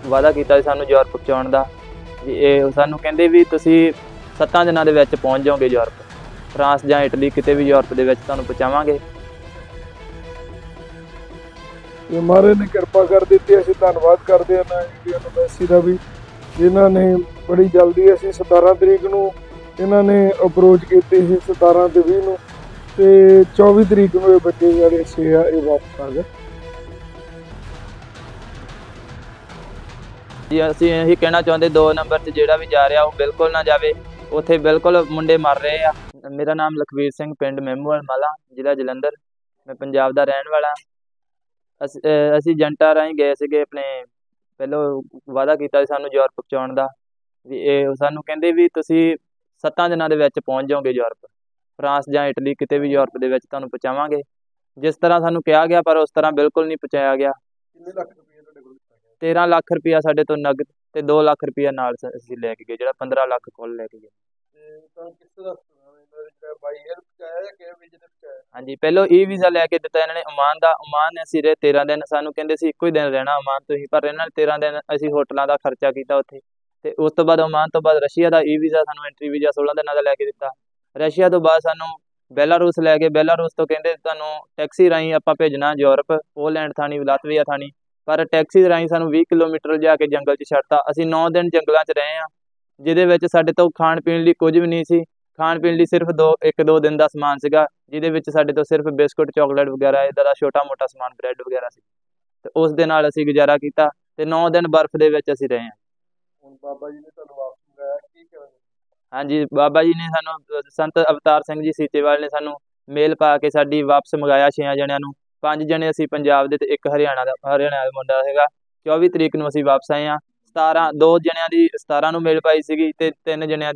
ਵਾਅਦਾ ਕੀਤਾ ਸੀ ਸਾਨੂੰ ਯੂਰਪ ਪਹੁੰਚਾਉਣ ਦਾ। ਵੀ ਇਹ ਸਾਨੂੰ ਕਹਿੰਦੇ ਵੀ ਤੁਸੀਂ 7 ਦਿਨਾਂ ਦੇ ਵਿੱਚ ਪਹੁੰਚ ਜਾਓਗੇ ਯੂਰਪ, ਫਰਾਂਸ ਜਾਂ ਇਟਲੀ, ਕਿਤੇ ਵੀ ਯੂਰਪ ਦੇ ਵਿੱਚ ਤੁਹਾਨੂੰ ਪਹੁੰਚਾਵਾਂਗੇ। ਤੇ ਮਹਾਰਾਜ ਨੇ ਕਿਰਪਾ ਕਰ ਦਿੱਤੀ। ਅਸੀਂ ਧੰਨਵਾਦ ਕਰਦੇ ਹਾਂ ਇੰਡੀਅਨ ਐਮਬੈਸੀ ਦਾ ਵੀ, ਜਿਨ੍ਹਾਂ ਨੇ ਬੜੀ ਜਲਦੀ, ਅਸੀਂ 17 ਤਰੀਕ ਨੂੰ ਇਹਨਾਂ ਨੇ ਅਪਰੋਚ ਕੀਤੀ ਸੀ, 17 ਤੇ 20 ਨੂੰ, ਤੇ 24 ਤਰੀਕ ਨੂੰ ਇਹ ਬੱਚੇ ਜਿਹੜੇ ਸੀ ਇਹ ਵਾਪਸ ਆ ਗਏ। ਜੀ ਅਸੀਂ ਇਹੀ ਕਹਿਣਾ ਚਾਹੁੰਦੇ 2 ਨੰਬਰ 'ਚ ਜਿਹੜਾ ਵੀ ਜਾ ਰਿਹਾ ਉਹ ਬਿਲਕੁਲ ਨਾ ਜਾਵੇ, ਉੱਥੇ ਬਿਲਕੁਲ ਮੁੰਡੇ ਮਰ ਰਹੇ ਆ। ਮੇਰਾ ਨਾਮ ਲਖਵੀਰ ਸਿੰਘ, ਪਿੰਡ ਮਹਿਮੂਵਾਲ ਮਾਲਾ, ਜ਼ਿਲ੍ਹਾ ਜਲੰਧਰ। ਮੈਂ ਪੰਜਾਬ ਦਾ ਰਹਿਣ ਵਾਲਾ। ਅਸੀਂ ਏਜੰਟਾਂ ਰਾਹੀਂ ਗਏ ਸੀਗੇ ਆਪਣੇ, ਪਹਿਲੋਂ ਵਾਅਦਾ ਕੀਤਾ ਸੀ ਸਾਨੂੰ ਯੂਰਪ ਪਹੁੰਚਾਉਣ ਦਾ। ਵੀ ਇਹ ਸਾਨੂੰ ਕਹਿੰਦੇ ਵੀ ਤੁਸੀਂ 7 ਦਿਨਾਂ ਦੇ ਵਿੱਚ ਪਹੁੰਚ ਜਾਓਗੇ ਯੂਰਪ, ਫਰਾਂਸ ਜਾਂ ਇਟਲੀ, ਕਿਤੇ ਵੀ ਯੂਰਪ ਦੇ ਵਿੱਚ ਤੁਹਾਨੂੰ ਪਹੁੰਚਾਵਾਂਗੇ। ਜਿਸ ਤਰ੍ਹਾਂ ਸਾਨੂੰ ਕਿਹਾ ਗਿਆ ਪਰ ਉਸ ਤਰ੍ਹਾਂ ਬਿਲਕੁਲ ਨਹੀਂ ਪਹੁੰਚਾਇਆ ਗਿਆ। ਕਿੰਨੇ ਲੱਖ ਰੁਪਏ ਤੁਹਾਡੇ ਕੋਲ? 13 ਲੱਖ ਰੁਪਇਆ ਸਾਡੇ ਤੋਂ ਨਗਦ ਤੇ 2 ਲੱਖ ਰੁਪਇਆ ਨਾਲ ਅਸੀਂ ਲੈ ਕੇ ਗਏ, ਜਿਹੜਾ 15 ਲੱਖ ਕੁੱਲ ਲੈ ਕੇ ਗਏ। ਤੇ ਤੁਹਾਨੂੰ ਕਿਸ ਤਰ੍ਹਾਂ ਬਾਈ 에ਅਰ ਪਹੁੰਚਾਇਆ ਜਾਂ ਕਿਹੜੇ ਵੀਜ਼ੇ ਤੇ ਪਹੁੰਚਾਇਆ? ਹਾਂਜੀ, ਪਹਿਲੋਂ ਵੀਜ਼ਾ ਲੈ ਕੇ ਦਿੱਤਾ ਇਹਨਾਂ ਨੇ ਓਮਾਨ ਦਾ। ਓਮਾਨ ਅਸੀਂ ਰਹੇ 13 ਦਿਨ, ਸਾਨੂੰ ਕਹਿੰਦੇ ਸੀ ਇੱਕੋ ਹੀ ਦਿਨ ਰਹਿਣਾ ਓਮਾਨ ਤੁਸੀਂ, ਪਰ ਇਹਨਾਂ ਨੇ 13 ਦਿਨ ਅਸੀਂ ਹੋਟਲਾਂ ਦਾ ਖਰਚਾ ਕੀਤਾ ਉੱਥੇ। ਤੇ ਉਸ ਤੋਂ ਬਾਅਦ ਓਮਾਨ ਤੋਂ ਬਾਅਦ ਰਸ਼ੀਆ ਦਾ ਵੀਜ਼ਾ, ਸਾਨੂੰ ਐਂਟਰੀ ਵੀਜ਼ਾ 16 ਦਿਨਾਂ ਦਾ ਲੈ ਕੇ ਦਿੱਤਾ। ਰਸ਼ੀਆ ਤੋਂ ਬਾਅਦ ਸਾਨੂੰ ਬੈਲਾਰੂਸ ਲੈ ਗਏ। ਬੈਲਾਰੂਸ ਤੋਂ ਕਹਿੰਦੇ ਤੁਹਾਨੂੰ ਟੈਕਸੀ ਰਾਹੀਂ ਆਪਾਂ ਭੇਜਣਾ ਯੂਰਪ, ਪੋਲੈਂਡ ਥਾਣੀ, ਲਾਤਵੀਆ ਥਾਣੀ, ਪਰ ਟੈਕਸੀ ਰਾਹੀਂ ਸਾਨੂੰ 20 ਕਿਲੋਮੀਟਰ ਜਾ ਕੇ ਜੰਗਲ 'ਚ ਛੱਡਤਾ। ਅਸੀਂ 9 ਦਿਨ ਜੰਗਲਾਂ 'ਚ ਰਹੇ ਹਾਂ, ਜਿਹਦੇ ਵਿੱਚ ਸਾਡੇ ਤੋਂ ਖਾਣ ਪੀਣ ਲਈ ਕੁਝ ਵੀ ਨਹੀਂ ਸੀ। ਖਾਣ ਪੀਣ ਲਈ ਸਿਰਫ 1-2 ਦਿਨ ਦਾ ਸਮਾਨ ਸੀਗਾ, ਜਿਹਦੇ ਵਿੱਚ ਸਾਡੇ ਤੋਂ ਸਿਰਫ ਬਿਸਕੁਟ, ਚਾਕਲੇਟ ਵਗੈਰਾ ਇੱਦਾਂ ਦਾ ਛੋਟਾ ਮੋਟਾ ਸਮਾਨ, ਬ੍ਰੈਡ ਵਗੈਰਾ ਸੀ। ਤੇ ਉਸ ਦੇ ਨਾਲ ਅਸੀਂ ਗੁਜ਼ਾਰਾ ਕੀਤਾ ਤੇ 9 ਦਿਨ ਬਰਫ਼ ਦੇ ਵਿੱਚ ਅਸੀਂ ਰਹੇ ਹਾਂ। ਹੁਣ ਬਾਬਾ ਜੀ ਨੇ ਤੁਹਾਨੂੰ ਵਾਪਸ ਮੰਗਾਇਆ, ਕੀ ਕਰਾਂਗੇ? ਹਾਂਜੀ, ਬਾਬਾ ਜੀ ਨੇ ਸਾਨੂੰ, ਸੰਤ ਅਵਤਾਰ ਸਿੰਘ ਜੀ ਸੀਚੇਵਾਲ ਨੇ ਸਾਨੂੰ ਮੇਲ ਪਾ ਕੇ ਸਾਡੀ ਵਾਪਸ ਮੰਗਾਇਆ 6 ਜਣਿਆਂ ਨੂੰ। 5 ਜਣੇ ਅਸੀਂ ਪੰਜਾਬ ਦੇ ਤੇ 1 ਹਰਿਆਣਾ ਦਾ ਮੁੰਡਾ ਹੈਗਾ। 24 ਤਰੀਕ ਨੂੰ ਅਸੀਂ ਵਾਪਸ ਆਏ ਹਾਂ। 2 ਜਣਿਆਂ ਦੀ 17 ਨੂੰ ਮੇਲ ਪਾਈ ਸੀਗੀ ਤੇ 4 ਜਣਿਆਂ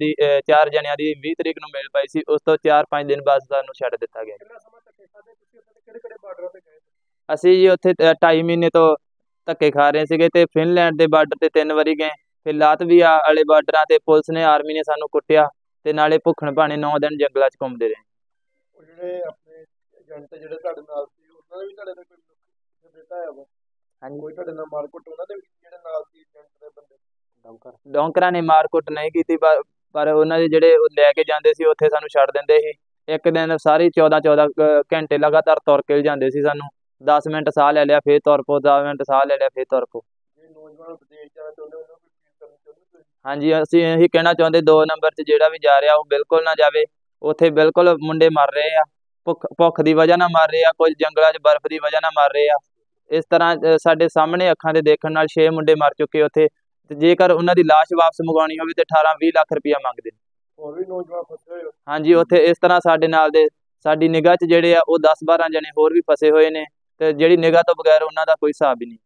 ਦੀ 20 ਤਰੀਕ ਨੂੰ ਮੇਲ ਪਾਈ ਸੀ। ਉਸ ਤੋਂ 4-5 ਦਿਨ ਬਾਅਦ ਸਾਨੂੰ ਛੱਡ ਦਿੱਤਾ ਗਿਆ। ਕਿੰਨਾ ਸਮਾਂ ਧੱਕੇ ਖਾਦੇ ਤੁਸੀਂ? ਉੱਥੇ ਕਿਹੜੇ ਬਾਰਡਰਾਂ ਤੇ ਗਏ? ਅਸੀਂ ਜੀ ਉੱਥੇ 2.5 ਮਹੀਨੇ ਤੋਂ ਧੱਕੇ ਖਾ ਰਹੇ ਸੀਗੇ, ਤੇ ਫਿਨਲੈਂਡ ਦੇ ਬਾਰਡਰ ਤੇ 3 ਵਾਰੀ ਗਏ, ਫਿਰ ਲਾਤਵੀਆ ਵਾਲੇ ਬਾਰਡਰਾਂ ਤੇ ਪੁਲਿਸ ਨੇ, ਆਰਮੀ ਨੇ ਸਾਨੂੰ ਕੁੱਟਿਆ, ਤੇ ਨਾਲੇ ਭੁੱਖਣ ਭਾਣੇ 9 ਦਿਨ ਜੰਗਲਾਂ 'ਚ ਘੁੰਮਦੇ ਰਹੇ। ਉਹ ਜਿਹੜੇ ਆਪਣੇ ਏਜੰਟ ਜਿਹੜੇ ਤੁਹਾਡੇ ਨਾਲ ਸੀ, ਉਹਨਾਂ ਨੇ ਵੀ ਤੁਹਾਡੇ ਨਾਲ ਕੋਈ ਦਿੱਤਾ ਹੈ? ਹਾਂਜੀ, ਕੋਈ ਤੁਹਾਡੇ ਨਾਲ ਮਾਰਕੁੱਟ ਉਹਨਾਂ ਦੇ ਜਿਹੜੇ ਨਾਲ ਸੀ ਏਜੰਟ ਦੇ ਬੰਦੇ? ਡੌਂਕਰਾਂ ਨੇ ਮਾਰਕੁੱਟ ਨਹੀਂ ਕੀਤੀ, ਪਰ ਉਹਨਾਂ ਦੇ ਜਿਹੜੇ ਲੈ ਕੇ ਜਾਂਦੇ ਸੀ ਉੱਥੇ ਸਾਨੂੰ ਛੱਡ ਦਿੰਦੇ ਸੀ। ਇੱਕ ਦਿਨ ਸਾਰੀ 14-14 ਘੰਟੇ ਲਗਾਤਾਰ ਤੁਰ ਕੇ ਜਾਂਦੇ ਸੀ ਸਾਨੂੰ। 10 ਮਿੰਟ ਸਾਹ ਲੈ ਲਿਆ, ਫੇਰ ਤੁਰ ਪਓ, 10 ਮਿੰਟ ਸਾਹ ਲੈ ਲਿਆ, ਫੇਰ ਤੁਰ ਪਓ। ਜੇ ਨੌਜਵਾਨ ਵਿਦੇਸ਼ ਜਾਣਾ ਚਾਹੁੰਦੇ ਉਹਨਾਂ ਨੂੰ ਕੀ ਕਰਨਾ ਚਾਹੁੰਦੇ ਤੁਸੀਂ? ਹਾਂਜੀ, ਅਸੀਂ ਇਹੀ ਕਹਿਣਾ ਚਾਹੁੰਦੇ 2 ਨੰਬਰ 'ਚ ਜਿਹੜਾ ਵੀ ਜਾ ਰਿਹਾ ਉਹ ਬਿਲਕੁਲ ਨਾ ਜਾਵੇ, ਉੱਥੇ ਬਿਲਕੁਲ ਮੁੰਡੇ ਮਰ ਰਹੇ ਆ, ਭੁੱਖ ਦੀ ਵਜ੍ਹਾ ਨਾਲ ਮਰ ਰਹੇ ਆ, ਕੁਝ ਜੰਗਲਾਂ 'ਚ ਬਰਫ਼ ਦੀ ਵਜ੍ਹਾ ਨਾਲ ਮਰ ਰਹੇ ਆ। ਇਸ ਤਰ੍ਹਾਂ ਸਾਡੇ ਸਾਹਮਣੇ ਅੱਖਾਂ ਦੇ ਦੇਖਣ ਨਾਲ 6 ਮੁੰਡੇ ਮਰ ਚੁੱਕੇ ਉੱਥੇ, ਤੇ ਜੇਕਰ ਉਹਨਾਂ ਦੀ ਲਾਸ਼ ਵਾਪਸ ਮੰਗਵਾਉਣੀ ਹੋਵੇ ਤੇ 18-20 ਲੱਖ ਰੁਪਇਆ ਮੰਗਦੇ ਨੇ। ਹੋਰ ਵੀ ਨੌਜਵਾਨ ਫਸੇ ਹੋਏ? ਹਾਂਜੀ, ਉੱਥੇ ਇਸ ਤਰ੍ਹਾਂ ਸਾਡੇ ਨਾਲ ਦੇ, ਸਾਡੀ ਨਿਗਾਹ 'ਚ ਜਿਹੜੇ ਆ ਉਹ 10-12 ਜਣੇ ਹੋਰ ਵੀ ਫਸੇ ਹੋਏ ਨੇ, ਤੇ ਜਿਹੜੀ ਨਿਗਾਹ ਤੋਂ ਬਗੈਰ ਉਹਨਾਂ ਦਾ ਕੋਈ ਹਿਸਾਬ ਹੀ ਨਹੀਂ।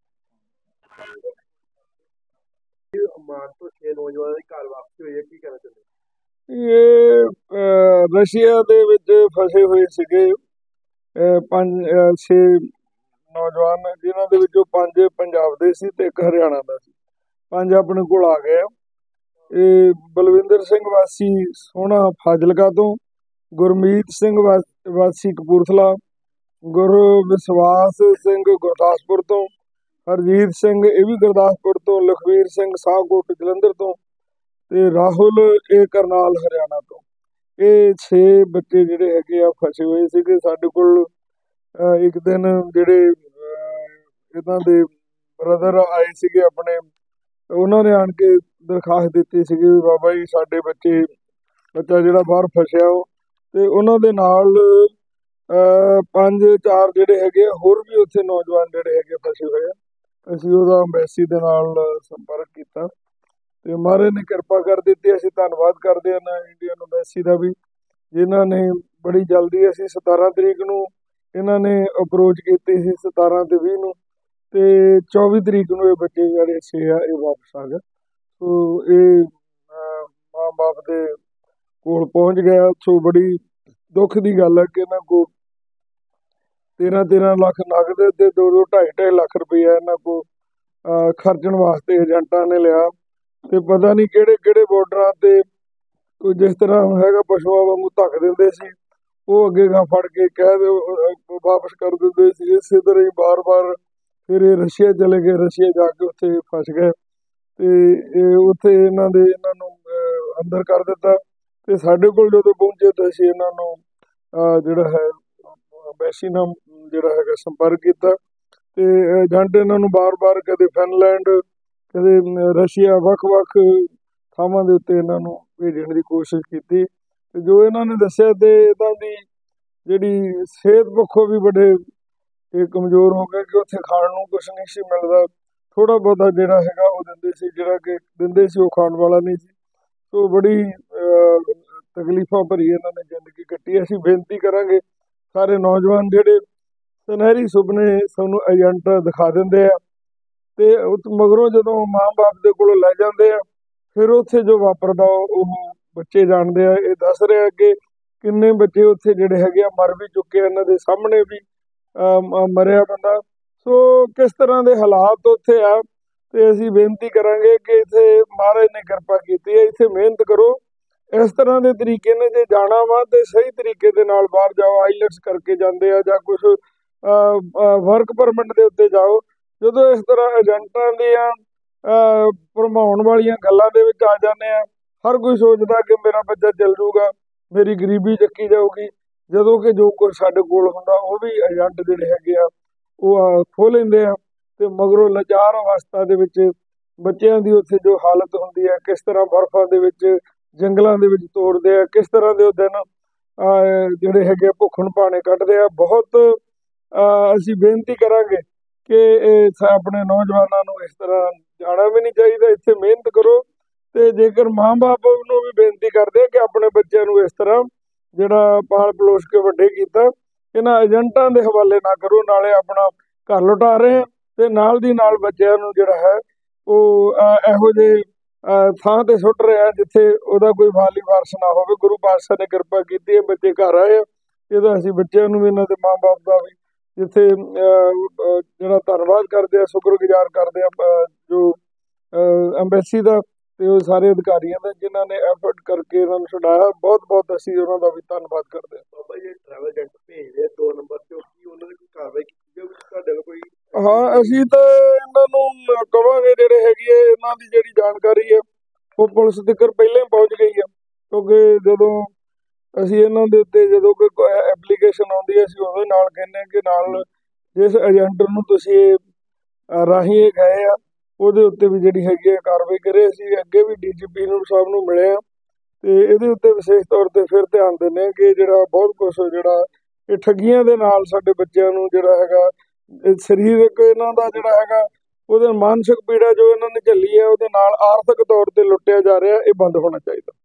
ਓਮਾਨ ਤੋਂ 6 ਨੌਜਵਾਨਾਂ ਦੀ ਘਰ ਵਾਪਸੀ ਹੋਈ ਹੈ, ਕੀ ਕਹਿਣਾ ਚਾਹੁੰਦੇ? ਇਹ ਰਸ਼ੀਆ ਦੇ ਵਿੱਚ ਫਸੇ ਹੋਏ ਸੀਗੇ 6 ਨੌਜਵਾਨ, ਜਿਨ੍ਹਾਂ ਦੇ ਵਿੱਚੋਂ 5 ਪੰਜਾਬ ਦੇ ਸੀ ਤੇ 1 ਹਰਿਆਣਾ ਦਾ ਸੀ। 5 ਆਪਣੇ ਕੋਲ ਆ ਗਏ। ਇਹ ਬਲਵਿੰਦਰ ਸਿੰਘ ਵਾਸੀ ਸੋਹਣਾ ਫਾਜ਼ਿਲਕਾ ਤੋਂ, ਗੁਰਮੀਤ ਸਿੰਘ ਵਾਸੀ ਕਪੂਰਥਲਾ, ਗੁਰਵਿਸ਼ਵਾਸ ਸਿੰਘ ਗੁਰਦਾਸਪੁਰ ਤੋਂ, ਹਰਜੀਤ ਸਿੰਘ ਇਹ ਵੀ ਗੁਰਦਾਸਪੁਰ ਤੋਂ, ਲਖਵੀਰ ਸਿੰਘ ਸ਼ਾਹਕੋਟ ਜਲੰਧਰ ਤੋਂ, ਤੇ ਰਾਹੁਲ ਇਹ ਕਰਨਾਲ ਹਰਿਆਣਾ ਤੋਂ। ਇਹ 6 ਬੱਚੇ ਜਿਹੜੇ ਹੈਗੇ ਆ ਫਸੇ ਹੋਏ ਸੀਗੇ ਸਾਡੇ ਕੋਲ। ਇੱਕ ਦਿਨ ਜਿਹੜੇ ਇਹਨਾਂ ਦੇ ਬ੍ਰਦਰ ਆਏ ਸੀਗੇ ਆਪਣੇ, ਉਹਨਾਂ ਨੇ ਆਣ ਕੇ ਦਰਖਾਸਤ ਦਿੱਤੀ ਸੀਗੀ ਵੀ ਬਾਬਾ ਜੀ ਸਾਡੇ ਬੱਚਾ ਜਿਹੜਾ ਬਾਹਰ ਫਸਿਆ ਉਹ, ਤੇ ਉਹਨਾਂ ਦੇ ਨਾਲ 5-4 ਜਿਹੜੇ ਹੈਗੇ ਆ ਹੋਰ ਵੀ ਉੱਥੇ ਨੌਜਵਾਨ ਜਿਹੜੇ ਹੈਗੇ ਫਸੇ ਹੋਏ ਆ। ਅਸੀਂ ਉਹਦਾ ਅੰਬੈਸੀ ਦੇ ਨਾਲ ਸੰਪਰਕ ਕੀਤਾ ਤੇ ਮਹਾਰਾਜ ਨੇ ਕਿਰਪਾ ਕਰ ਦਿੱਤੀ। ਅਸੀਂ ਧੰਨਵਾਦ ਕਰਦੇ ਹਾਂ ਇੰਡੀਅਨ ਅੰਬੈਸੀ ਦਾ ਵੀ, ਜਿਨ੍ਹਾਂ ਨੇ ਬੜੀ ਜਲਦੀ, ਅਸੀਂ 17 ਤਰੀਕ ਨੂੰ ਇਹਨਾਂ ਨੇ ਅਪਰੋਚ ਕੀਤੀ ਸੀ, 17 ਤੇ 20 ਨੂੰ, ਤੇ 24 ਤਰੀਕ ਨੂੰ ਇਹ ਬੱਚੇ ਜਿਹੜੇ ਸੀ ਇਹ ਵਾਪਸ ਆ ਗਏ। ਸੋ ਇਹ ਮਾਂ ਬਾਪ ਦੇ ਕੋਲ ਪਹੁੰਚ ਗਿਆ। ਸੋ ਬੜੀ ਦੁੱਖ ਦੀ ਗੱਲ ਹੈ ਕਿ ਇਹਨਾਂ ਕੋਲ 13 ਲੱਖ ਨਗਦ ਤੇ 2.5 ਲੱਖ ਰੁਪਈਆ ਇਹਨਾਂ ਕੋਲ ਖਰਚਣ ਵਾਸਤੇ ਏਜੰਟਾਂ ਨੇ ਲਿਆ, ਤੇ ਪਤਾ ਨਹੀਂ ਕਿਹੜੇ ਬਾਰਡਰਾਂ ਤੇ ਕੋਈ ਜਿਸ ਤਰ੍ਹਾਂ ਹੈਗਾ ਪਸ਼ੂਆਂ ਵਾਂਗੂ ਧੱਕ ਦਿੰਦੇ ਸੀ, ਉਹ ਅੱਗੇ ਫੜ ਕੇ ਕਹਿ ਦਿਓ ਵਾਪਸ ਕਰ ਦਿੰਦੇ ਸੀ। ਇਸੇ ਤਰ੍ਹਾਂ ਹੀ ਬਾਰ-ਬਾਰ ਫਿਰ ਇਹ ਰਸ਼ੀਆ ਚਲੇ ਗਏ, ਰਸ਼ੀਆ ਜਾ ਕੇ ਉੱਥੇ ਫਸ ਗਏ ਤੇ ਉੱਥੇ ਇਹਨਾਂ ਨੂੰ ਅੰਦਰ ਕਰ ਦਿੱਤਾ। ਤੇ ਸਾਡੇ ਕੋਲ ਜਦੋਂ ਪਹੁੰਚੇ ਤਾਂ ਅਸੀਂ ਇਹਨਾਂ ਨੂੰ ਜਿਹੜਾ ਹੈ ਐਮਬੈਸੀ ਨਾਲ ਜਿਹੜਾ ਹੈਗਾ ਸੰਪਰਕ ਕੀਤਾ ਤੇ ਏਜੰਟ ਇਹਨਾਂ ਨੂੰ ਬਾਰ-ਬਾਰ ਕਦੇ ਫਿਨਲੈਂਡ ਕਦੇ ਰਸ਼ੀਆ ਵੱਖ-ਵੱਖ ਥਾਵਾਂ ਦੇ ਉੱਤੇ ਇਹਨਾਂ ਨੂੰ ਭੇਜਣ ਦੀ ਕੋਸ਼ਿਸ਼ ਕੀਤੀ ਤੇ ਜੋ ਇਹਨਾਂ ਨੇ ਦੱਸਿਆ ਤੇ ਇਹਨਾਂ ਦੀ ਜਿਹੜੀ ਸਿਹਤ ਪੱਖੋਂ ਵੀ ਬੜੇ ਇਹ ਕਮਜ਼ੋਰ ਹੋ ਗਏ ਕਿ ਉੱਥੇ ਖਾਣ ਨੂੰ ਕੁਛ ਨਹੀਂ ਸੀ ਮਿਲਦਾ। ਥੋੜ੍ਹਾ ਬਹੁਤਾ ਜਿਹੜਾ ਹੈਗਾ ਉਹ ਦਿੰਦੇ ਸੀ, ਜਿਹੜਾ ਕਿ ਦਿੰਦੇ ਸੀ ਉਹ ਖਾਣ ਵਾਲਾ ਨਹੀਂ ਸੀ। ਸੋ ਬੜੀ ਤਕਲੀਫਾਂ ਭਰੀ ਇਹਨਾਂ ਨੇ ਜ਼ਿੰਦਗੀ ਕੱਟੀ। ਅਸੀਂ ਬੇਨਤੀ ਕਰਾਂਗੇ ਸਾਰੇ ਨੌਜਵਾਨ ਜਿਹੜੇ ਸੁਨਹਿਰੀ ਸੁਪਨੇ ਸਾਨੂੰ ਏਜੰਟ ਦਿਖਾ ਦਿੰਦੇ ਆ ਤੇ ਮਗਰੋਂ ਜਦੋਂ ਮਾਂ-ਬਾਪ ਦੇ ਕੋਲੋਂ ਲੈ ਜਾਂਦੇ ਆ ਫਿਰ ਉੱਥੇ ਜੋ ਵਾਪਰਦਾ ਉਹ ਬੱਚੇ ਜਾਣਦੇ ਆ। ਇਹ ਦੱਸ ਰਿਹਾ ਕਿ ਕਿੰਨੇ ਬੱਚੇ ਉੱਥੇ ਜਿਹੜੇ ਹੈਗੇ ਆ ਮਰ ਵੀ ਚੁੱਕੇ ਆ, ਇਹਨਾਂ ਦੇ ਸਾਹਮਣੇ ਵੀ ਮਰਿਆ ਬੰਦਾ। ਸੋ ਕਿਸ ਤਰ੍ਹਾਂ ਦੇ ਹਾਲਾਤ ਉੱਥੇ ਆ ਤੇ ਅਸੀਂ ਬੇਨਤੀ ਕਰਾਂਗੇ ਕਿ ਇੱਥੇ ਮਹਾਰਾਜ ਨੇ ਕਿਰਪਾ ਕੀਤੀ ਹੈ, ਇੱਥੇ ਮਿਹਨਤ ਕਰੋ। ਇਸ ਤਰ੍ਹਾਂ ਦੇ ਤਰੀਕੇ ਨੇ ਜੇ ਜਾਣਾ ਵਾ ਤੇ ਸਹੀ ਤਰੀਕੇ ਦੇ ਨਾਲ ਬਾਹਰ ਜਾਓ, ਆਈਲੈਟਸ ਕਰਕੇ ਜਾਂਦੇ ਆ ਜਾਂ ਕੁਛ ਵਰਕ ਪਰਮਿਟ ਦੇ ਉੱਤੇ ਜਾਓ। ਜਦੋਂ ਇਸ ਤਰ੍ਹਾਂ ਏਜੰਟਾਂ ਦੀਆਂ ਭਰਮਾਉਣ ਵਾਲੀਆਂ ਗੱਲਾਂ ਦੇ ਵਿੱਚ ਆ ਜਾਂਦੇ ਆ, ਹਰ ਕੋਈ ਸੋਚਦਾ ਕਿ ਮੇਰਾ ਬੱਚਾ ਚੱਲ ਜੂਗਾ, ਮੇਰੀ ਗਰੀਬੀ ਚੱਕੀ ਜਾਊਗੀ, ਜਦੋਂ ਕਿ ਜੋ ਕੁਝ ਸਾਡੇ ਕੋਲ ਹੁੰਦਾ ਉਹ ਵੀ ਏਜੰਟ ਜਿਹੜੇ ਹੈਗੇ ਆ ਉਹ ਖੋਹ ਲੈਂਦੇ ਆ ਤੇ ਮਗਰੋਂ ਲਾਚਾਰ ਅਵਸਥਾ ਦੇ ਵਿੱਚ ਬੱਚਿਆਂ ਦੀ ਉੱਥੇ ਜੋ ਹਾਲਤ ਹੁੰਦੀ ਹੈ, ਕਿਸ ਤਰ੍ਹਾਂ ਬਰਫ਼ਾਂ ਦੇ ਵਿੱਚ ਜੰਗਲਾਂ ਦੇ ਵਿੱਚ ਤੋਰਦੇ ਆ, ਕਿਸ ਤਰ੍ਹਾਂ ਦੇ ਉਹ ਦਿਨ ਜਿਹੜੇ ਹੈਗੇ ਆ ਭੁੱਖਣ ਭਾਣੇ ਕੱਢਦੇ ਆ। ਬਹੁਤ ਅਸੀਂ ਬੇਨਤੀ ਕਰਾਂਗੇ ਕਿ ਆਪਣੇ ਨੌਜਵਾਨਾਂ ਨੂੰ ਇਸ ਤਰ੍ਹਾਂ ਜਾਣਾ ਵੀ ਨਹੀਂ ਚਾਹੀਦਾ, ਇੱਥੇ ਮਿਹਨਤ ਕਰੋ। ਤੇ ਜੇਕਰ ਮਾਂ-ਬਾਪ ਨੂੰ ਵੀ ਬੇਨਤੀ ਕਰਦੇ ਆ ਕਿ ਆਪਣੇ ਬੱਚਿਆਂ ਨੂੰ ਇਸ ਤਰ੍ਹਾਂ ਜਿਹੜਾ ਪਾਲ ਪਲੋਸ ਕੇ ਵੱਡੇ ਕੀਤਾ, ਇਹਨਾਂ ਏਜੰਟਾਂ ਦੇ ਹਵਾਲੇ ਨਾ ਕਰੋ। ਨਾਲੇ ਆਪਣਾ ਘਰ ਲੁਟਾ ਰਹੇ ਆ ਤੇ ਨਾਲ ਦੀ ਨਾਲ ਬੱਚਿਆਂ ਨੂੰ ਜਿਹੜਾ ਹੈ ਉਹ ਇਹੋ ਜਿਹੇ ਥਾਂ ਤੇ ਸੁੱਟ ਰਿਹਾ ਜਿੱਥੇ ਉਹਦਾ ਕੋਈ ਵਾਲੀ ਵਾਰਸ ਨਾ ਹੋਵੇ। ਗੁਰੂ ਪਾਤਸ਼ਾਹ ਨੇ ਕਿਰਪਾ ਕੀਤੀ ਹੈ, ਬੱਚੇ ਘਰ ਆਏ ਆ। ਇਹਦਾ ਅਸੀਂ ਬੱਚਿਆਂ ਨੂੰ ਵੀ ਇਹਨਾਂ ਦੇ ਮਾਂ-ਬਾਪ ਦਾ ਵੀ ਜਿੱਥੇ ਜਿਹੜਾ ਧੰਨਵਾਦ ਕਰਦੇ ਆ, ਸ਼ੁਕਰਗੁਜ਼ਾਰ ਕਰਦੇ ਆ ਜੋ ਐਮਬੈਸੀ ਦਾ ਤੇ ਉਹ ਸਾਰੇ ਅਧਿਕਾਰੀਆਂ ਦਾ ਜਿਨ੍ਹਾਂ ਨੇ ਐਫਰਟ ਕਰਕੇ ਇਹਨਾਂ ਨੂੰ ਛੁਡਾਇਆ। ਬਹੁਤ-ਬਹੁਤ ਅਸੀਂ ਉਹਨਾਂ ਦਾ ਵੀ ਧੰਨਵਾਦ ਕਰਦੇ ਹਾਂ। ਬਾਬਾ ਜੀ ਟਰੈਵਲ ਏਜੰਟ ਭੇਜਦੇ 2 ਨੰਬਰ ਤੇ ਕੀ ਉਹਨਾਂ ਨੇ ਕੋਈ ਕਾਰਵਾਈ ਕੀਤੀ ਹੈ ਤੁਹਾਡੇ ਨਾਲ ਕੋਈ? ਹਾਂ, ਅਸੀਂ ਤਾਂ ਇਹਨਾਂ ਨੂੰ ਕਵਾਂਗੇ ਜਿਹੜੇ ਹੈਗੀ ਹੈ ਇਹਨਾਂ ਦੀ ਜਿਹੜੀ ਜਾਣਕਾਰੀ ਹੈ ਉਹ ਪੁਲਿਸ ਤੱਕ ਪਹਿਲਾਂ ਹੀ ਪਹੁੰਚ ਗਈ ਹੈ, ਕਿਉਂਕਿ ਜਦੋਂ ਅਸੀਂ ਇਹਨਾਂ ਦੇ ਉੱਤੇ ਜਦੋਂ ਕੋਈ ਐਪਲੀਕੇਸ਼ਨ ਆਉਂਦੀ ਹੈ ਅਸੀਂ ਉਹਦੇ ਨਾਲ ਕਹਿੰਦੇ ਹਾਂ ਕਿ ਨਾਲ ਜਿਸ ਏਜੰਟ ਨੂੰ ਤੁਸੀਂ ਰਾਹੀਂ ਇਹ ਗਏ ਆ ਉਹਦੇ ਉੱਤੇ ਵੀ ਜਿਹੜੀ ਹੈਗੀ ਹੈ ਕਾਰਵਾਈ ਕਰੇ। ਅਸੀਂ ਅੱਗੇ ਵੀ ਡੀਜੀਪੀ ਨੂੰ ਸਾਹਿਬ ਨੂੰ ਮਿਲੇ ਆ ਤੇ ਇਹਦੇ ਉੱਤੇ ਵਿਸ਼ੇਸ਼ ਤੌਰ ਤੇ ਫਿਰ ਧਿਆਨ ਦਿੰਦੇ ਹਾਂ ਕਿ ਜਿਹੜਾ ਬਹੁਤ ਕੁਛ ਜਿਹੜਾ ਇਹ ਠੱਗੀਆਂ ਦੇ ਨਾਲ ਸਾਡੇ ਬੱਚਿਆਂ ਨੂੰ ਜਿਹੜਾ ਹੈਗਾ ਸਰੀਰਕ ਇਹਨਾਂ ਦਾ ਜਿਹੜਾ ਹੈਗਾ ਉਹਦੇ ਮਾਨਸਿਕ ਪੀੜਾ ਜੋ ਇਹਨਾਂ ਨੇ ਝੱਲੀ ਹੈ ਉਹਦੇ ਨਾਲ ਆਰਥਿਕ ਤੌਰ ਤੇ ਲੁੱਟਿਆ ਜਾ ਰਿਹਾ, ਇਹ ਬੰਦ ਹੋਣਾ ਚਾਹੀਦਾ।